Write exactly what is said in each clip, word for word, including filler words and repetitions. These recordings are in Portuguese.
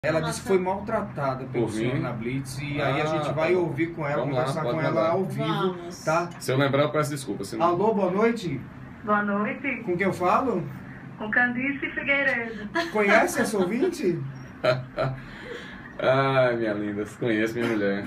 Ela disse que foi maltratada pelo senhor na Blitz e ah, aí a gente vai ouvir com ela, conversar lá, com ela ao vivo, Vamos. tá? Se eu lembrar, eu peço desculpa. Senão... Alô, boa noite. Boa noite. Com quem eu falo? Com Candice Figueiredo. Conhece essa ouvinte? Ai, minha linda, você conhece minha mulher.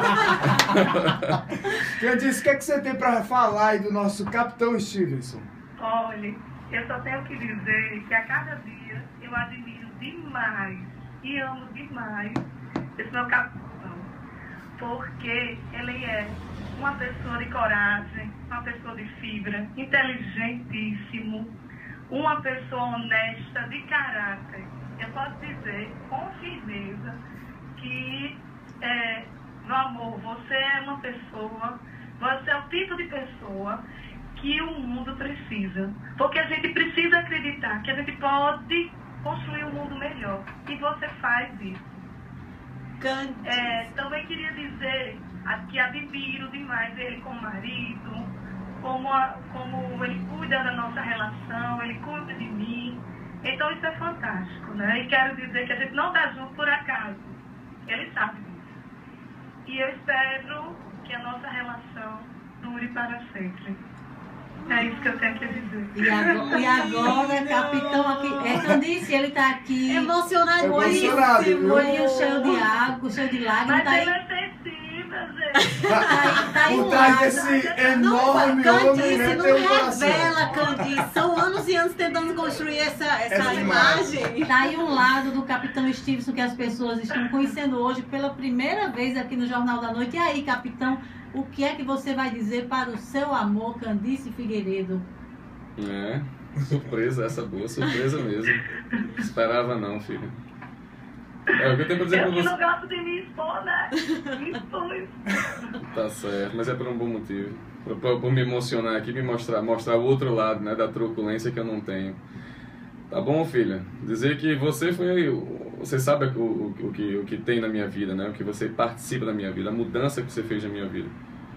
Candice, o que, é que você tem para falar aí do nosso Capitão Stevenson? Olha, eu só tenho que dizer que a cada dia eu admiro demais e amo demais esse meu capitão, porque ele é uma pessoa de coragem, uma pessoa de fibra, inteligentíssimo, uma pessoa honesta, de caráter. Eu posso dizer com firmeza que, é, meu amor, você é uma pessoa, você é o tipo de pessoa que o mundo precisa, porque a gente precisa acreditar que a gente pode construir um mundo melhor, e você faz isso. É, também queria dizer que admiro demais ele como marido, como, a, como ele cuida da nossa relação, ele cuida de mim. Então isso é fantástico, né? E quero dizer que a gente não está junto por acaso, ele sabe disso. E eu espero que a nossa relação dure para sempre. É isso que eu tenho que dizer. E agora, e agora capitão aqui. É, Candice, ele tá aqui. Emocionado, olhinho, olhinho cheio de água, cheio de lágrimas. Mas tá ele aí, é sensível, gente. tá aí, tá aí Por um trás lado. desse enorme Candice, homem, né, não tem um coração. revela, Candice. São anos e anos tentando construir essa, essa, Essa imagem. Tá aí um lado do capitão Stevenson que as pessoas estão conhecendo hoje pela primeira vez aqui no Jornal da Noite. E aí, capitão, o que é que você vai dizer para o seu amor, Candice Figueiredo? É, surpresa, essa boa, surpresa mesmo. Esperava não, filha. É o que eu tenho pra dizer Eu pra que você. não gosto de me expor, né? Me expor. Tá certo, mas é por um bom motivo. Por, por, por me emocionar aqui, me mostrar, mostrar o outro lado, né, da truculência que eu não tenho. Tá bom, filha? Dizer que você foi... Você sabe o, o, o, que, o que tem na minha vida, né? O que você participa da minha vida, a mudança que você fez na minha vida.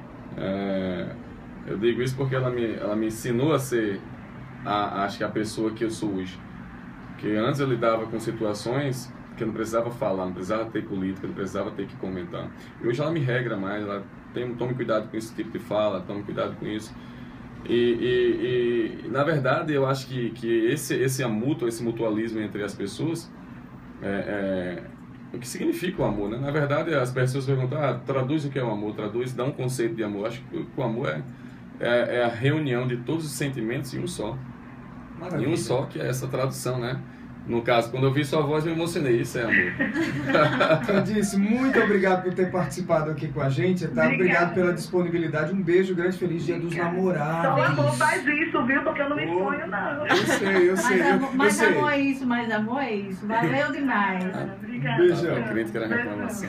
É, eu digo isso porque ela me, ela me ensinou a ser, a, acho que a pessoa que eu sou hoje. Porque antes eu lidava com situações que eu não precisava falar, não precisava ter política, não precisava ter que comentar. E hoje ela me regra mais, ela tem, tome cuidado com esse tipo de fala, tome cuidado com isso. E, e, e na verdade eu acho que, que esse, esse mútuo, esse mutualismo entre as pessoas, é, é, o que significa o amor, né? Na verdade as pessoas perguntam, ah, traduz o que é o amor, traduz, dá um conceito de amor. Acho que o amor é, é, é a reunião de todos os sentimentos em um só. Maravilha. Em um só, que é essa tradução, né? No caso, quando eu vi sua voz, me emocionei. Isso é amor. Candice, muito obrigado por ter participado aqui com a gente, tá? Obrigado, obrigado pela disponibilidade. Um beijo, grande feliz dia dos namorados. Só amor faz isso, viu? Porque eu não me exponho, não. Eu sei, eu sei. Mas, amor, eu, mas eu sei. amor é isso, mas amor é isso. Valeu demais. Ah, obrigada. Beijão. Eu acredito que era reclamação.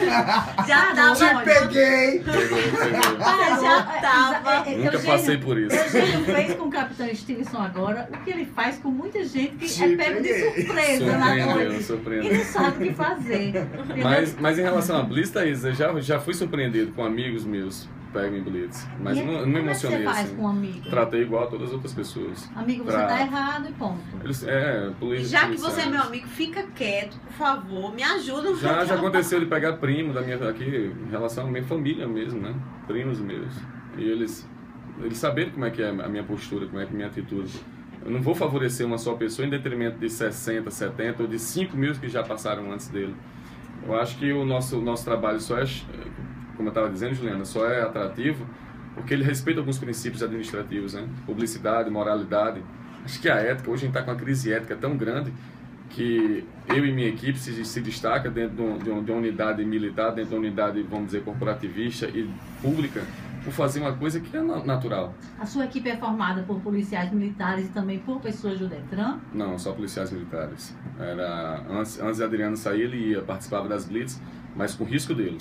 Já tava. Te peguei! Pegou, pegou. Ah, já tava. É, é, Nunca Eugênio- passei por isso. Eugênio fez com o capitão Stevenson agora o que ele faz com muita gente que Te é pego de peguei. surpresa na Surpreendeu, noite. surpreendeu. E não sabe o que fazer. entendeu? Mas, mas em relação a Blitz, Thaís, eu já, já fui surpreendido com amigos meus pegam em Blitz. Mas E não, não me como é que emocionei você faz assim. com um amigo? Tratei igual a todas as outras pessoas. Amigo, você Pra- tá errado e ponto. Eles, é, E polícia, já que policiais. você é meu amigo, fica quieto, por favor. Me ajuda. Já, já aconteceu de pegar primo da minha aqui, em relação à minha família mesmo, né? Primos meus. E eles, eles saberem como é que é a minha postura, como é que é a minha atitude. Eu não vou favorecer uma só pessoa em detrimento de sessenta, setenta ou de cinco mil que já passaram antes dele. Eu acho que o nosso, o nosso trabalho só é, como eu estava dizendo, Juliana, só é atrativo porque ele respeita alguns princípios administrativos, né? Publicidade, moralidade. Acho que a ética, hoje a gente está com uma crise ética tão grande que eu e minha equipe se, se destaca dentro de, um, de, um, de uma unidade militar, dentro de uma unidade, vamos dizer, corporativista e pública, por fazer uma coisa que é natural. A sua equipe é formada por policiais militares e também por pessoas do Detran? Não, só policiais militares. Era, antes, antes de Adriano sair, ele ia, participava das blitz, mas com risco dele.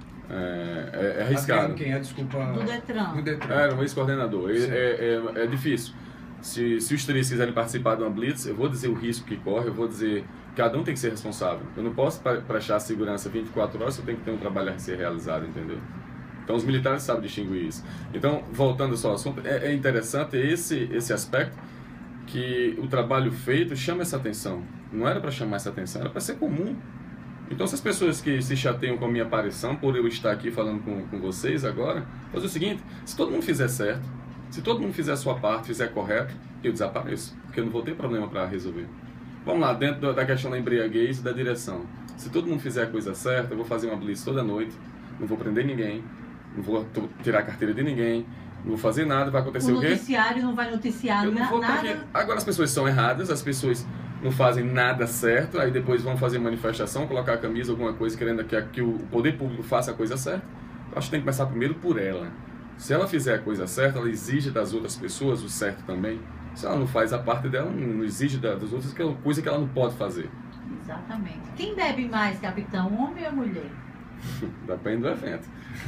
É, é, é arriscado. Adriano, quem é? Desculpa. Do Detran. Do Detran. Era um ex-coordenador. É, é, é, é difícil. Se, se os três quiserem participar de uma blitz, eu vou dizer o risco que corre, eu vou dizer cada um tem que ser responsável. Eu não posso prestar segurança vinte e quatro horas, eu tenho que ter um trabalho a ser realizado, entendeu? Então os militares sabem distinguir isso. Então, voltando só ao assunto, é, é interessante esse, esse aspecto que o trabalho feito chama essa atenção. Não era para chamar essa atenção, era para ser comum. Então, se as pessoas que se chateiam com a minha aparição, por eu estar aqui falando com, com vocês agora, fazer o seguinte, se todo mundo fizer certo, se todo mundo fizer a sua parte, fizer correto, eu desapareço, porque eu não vou ter problema para resolver. Vamos lá, dentro da questão da embriaguez e da direção. Se todo mundo fizer a coisa certa, eu vou fazer uma blitz toda noite, não vou prender ninguém, não vou tirar a carteira de ninguém, não vou fazer nada, vai acontecer o, o quê? O noticiário não vai noticiar eu não vou nada. Aqui. Agora as pessoas são erradas, as pessoas não fazem nada certo, aí depois vão fazer manifestação, colocar a camisa, alguma coisa, querendo que, que o poder público faça a coisa certa. Eu acho que tem que começar primeiro por ela. Se ela fizer a coisa certa, ela exige das outras pessoas o certo também. Se ela não faz a parte dela, não exige das outras, que é uma coisa que ela não pode fazer. Exatamente. Quem bebe mais, capitão, homem ou mulher? Depende do evento.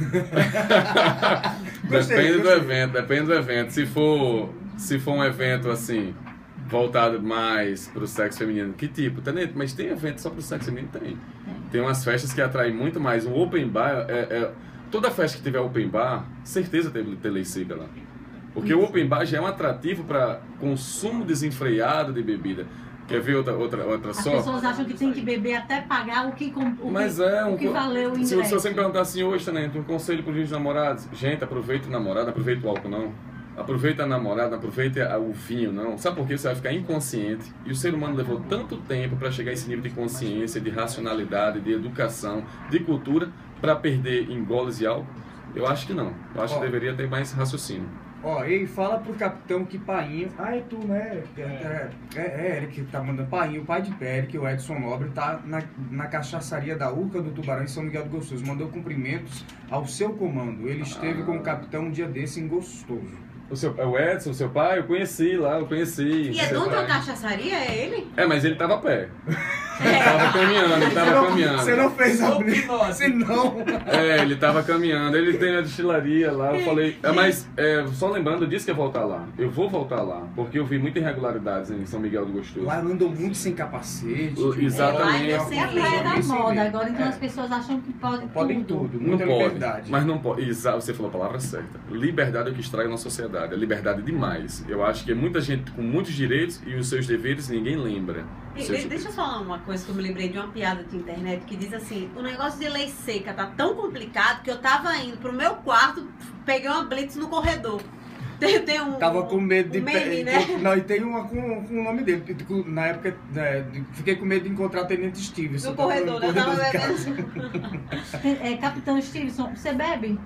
Gostei, depende gostei. do evento, depende do evento. Se for, se for um evento assim, voltado mais para o sexo feminino, que tipo? Tenente, mas tem evento só para o sexo feminino? Tem. Tem umas festas que atraem muito mais. Um open bar, é, é, toda festa que tiver open bar, certeza tem, tem lei seca lá. Porque o open bar já é um atrativo para consumo desenfreado de bebida. Quer ver outra, outra, outra As só? pessoas acham que tem que beber até pagar o que, com, o Mas que, é um o que valeu o se, ingresso. se você me perguntar assim hoje, né, um conselho para os namorados, gente, aproveita o namorado, aproveita o álcool não. Aproveita a namorada, aproveita o vinho não. Sabe por quê? Você vai ficar inconsciente. E o ser humano levou tanto tempo para chegar a esse nível de consciência, de racionalidade, de educação, de cultura, para perder em goles e álcool? Eu acho que não. Eu acho Ó. que deveria ter mais raciocínio. Ó, e fala pro capitão que Painho... Ah, é tu, né? É, é, é, é Eric que tá mandando. Painho, o pai de Eric, o Edson Nobre, tá na, na cachaçaria da Urca do Tubarão, em São Miguel do Gostoso. Mandou cumprimentos ao seu comando. Ele esteve Ah. com o capitão um dia desse em Gostoso. O, seu, o Edson, o seu pai, eu conheci lá, eu conheci. E é seu dono da pai. cachaçaria, é ele? É, mas ele tava a pé. Ele tava caminhando, ele Você tava não, caminhando. você não fez a... Ô, Pinóquio. Se não... É, ele tava caminhando, ele tem a destilaria lá, eu falei, é, mas é, só lembrando, eu disse que ia voltar lá, eu vou voltar lá, porque eu vi muitas irregularidades em São Miguel do Gostoso. Lá andam muito sem capacete. O- exatamente. Lá É a praia da moda, agora então É. as pessoas acham que pode Podem tudo. tudo, Não muita pode, liberdade. mas não pode, exato, você falou a palavra certa, liberdade é o que estraga na sociedade, é liberdade demais, eu acho que é muita gente com muitos direitos e os seus deveres ninguém lembra. E, Os seus de- deixa eu direitos. falar uma coisa que eu me lembrei de uma piada de internet que diz assim: o negócio de lei seca tá tão complicado que eu tava indo pro meu quarto, peguei uma blitz no corredor. Tem, tem um. Tava com medo de... um meme, pe- né? Não, e tem uma com, com o nome dele. Com- Na época, né, de- fiquei com medo de encontrar o Tenente Stevenson. No corredor, né? Eu tava de casa. bebendo. É, capitão Stevenson, você bebe?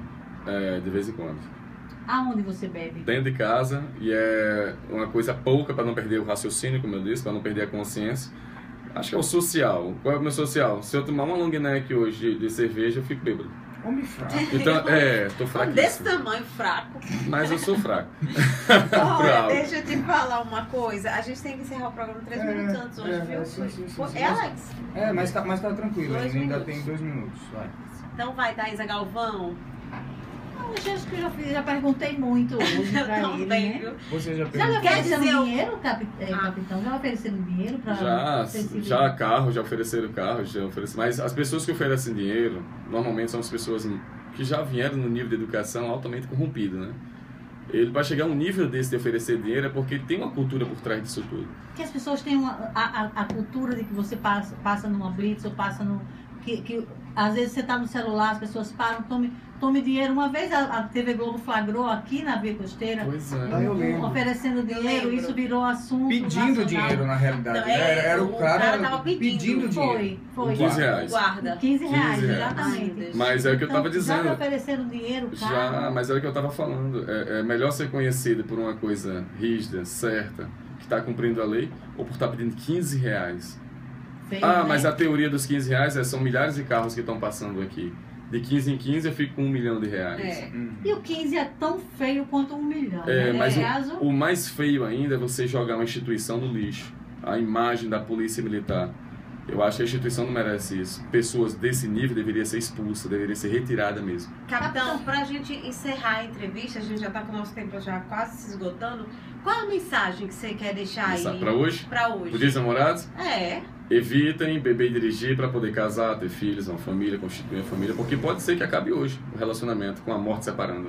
É, de vez em quando. Aonde você bebe? Dentro de casa, e é uma coisa pouca para não perder o raciocínio, como eu disse, para não perder a consciência. Acho que é o social. Qual é o meu social? Se eu tomar uma long neck hoje de, de cerveja, eu fico bêbado. Homem fraco. Então, é, tô Desse fraquíssimo. tamanho, fraco. Mas eu sou fraco. Olha, Bravo. deixa eu te falar uma coisa. A gente tem que encerrar o programa três É, minutos antes hoje, é, viu? é, sim, sim, sim, Foi- sim. É, Alex? É, mas tá, mas tá tranquilo, Dois ainda minutos. tem dois minutos. Vai. Então vai, Thaisa Galvão. Não, acho que eu já, fiz- já perguntei muito hoje pra ele, Também, né? viu? Você já Já lhe perguntou? Quer ofereceram dizer, eu- dinheiro, capi- é, Ah. capitão? Já ofereceram dinheiro pra Já, você se já carro, já ofereceram carro, já ofereceram. Mas as pessoas que oferecem dinheiro, normalmente são as pessoas que já vieram no nível de educação altamente corrompido, né? Ele, para chegar a um nível desse de oferecer dinheiro, é porque tem uma cultura por trás disso tudo. Que as pessoas têm uma, a, a, a cultura de que você passa, passa numa blitz ou passa no... Que, que às vezes você está no celular, as pessoas param, tome, tome dinheiro. Uma vez a, a T V Globo flagrou aqui na Via Costeira, Pois é. Ah, eu lembro. oferecendo dinheiro, lembro. isso virou assunto Pedindo nacional. dinheiro, na realidade. Não, né? é, era, era o o cara, cara tava pedindo. dinheiro. Foi, foi. quinze reais. Guarda. quinze reais, quinze reais. Ai, exatamente. Deus. Mas é o que eu Então, estava dizendo. Já ofereceram dinheiro, Já, carro. mas era o que eu estava falando. É, é melhor ser conhecido por uma coisa rígida, certa, que está cumprindo a lei, ou por estar pedindo quinze reais. Feio, Ah, né? mas a teoria dos quinze reais é são milhares de carros que estão passando aqui. De quinze em quinze eu fico com um milhão de reais. É. Hum. E o quinze é tão feio quanto um milhão. É, né? mas No o, caso, o mais feio ainda é você jogar uma instituição no lixo. A imagem da polícia militar. Eu acho que a instituição não merece isso. Pessoas desse nível deveriam ser expulsas, deveriam ser retiradas mesmo. Capitão, pra gente encerrar a entrevista, a gente já tá com o nosso tempo já quase se esgotando. Qual a mensagem que você quer deixar aí? Para hoje? Pra Os hoje. dias namorados? É. Evitem beber e dirigir para poder casar, ter filhos, uma família, constituir uma família, porque pode ser que acabe hoje o relacionamento com a morte separando, né?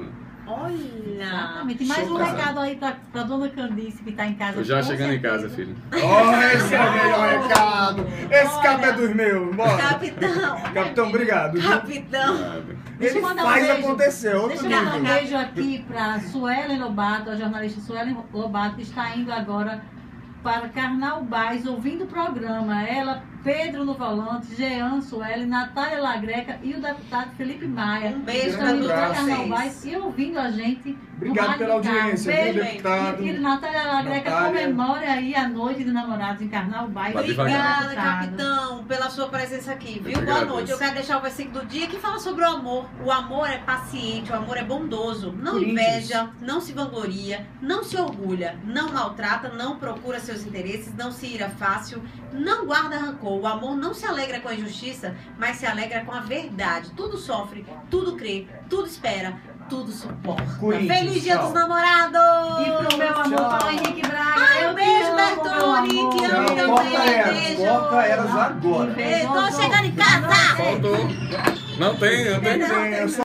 Olha! Exatamente. E mais um Show, recado aí pra, pra dona Candice, que tá em casa. Eu já com chegando em certeza. casa, filho. Oh, esse é o melhor recado. Esse cabo é dos meus. Bora. Capitão! Capitão, obrigado. viu? Capitão! Nada. Deixa eu Ele mandar um faz beijo. acontecer, outro Deixa eu mandar um nível. beijo aqui para Suelen Lobato, a jornalista Suelen Lobato, que está indo agora para Carnaubais, ouvindo o programa. Ela, Pedro no volante, Jean Suelen, Natália Lagreca e o deputado Felipe Maia. Um beijo Estão para indo todos para vocês. Carnaubais e ouvindo a gente. Obrigado no pela Rádio Carmo. audiência, Beijo. viu, deputado? E, e Natália Lagreca Natália. comemore aí a noite de namorados em Carnaubais. Vai devagar. Obrigada, capitão, pela sua presença aqui, viu? Eu que Boa agradeço. noite. Eu quero deixar o versículo do dia que fala sobre o amor. O amor é paciente, o amor é bondoso, não Coríntios. inveja, não se vangloria, não se orgulha, não maltrata, não procura seus interesses, não se ira fácil, não guarda rancor. O amor não se alegra com a injustiça, mas se alegra com a verdade. Tudo sofre, tudo crê, tudo espera, tudo suporta. Coríntios, Feliz Dia tchau. dos Namorados! E pro meu amor, Tchau. para o Henrique Braga. Ai, eu um te beijo, amo, Bertone, meu amor. te amo Tchau, também. corta elas, Beijo. corta elas agora. Beijo. Ei, tô chegando em casa! Faltou. Não tem, não tem. Sim, eu só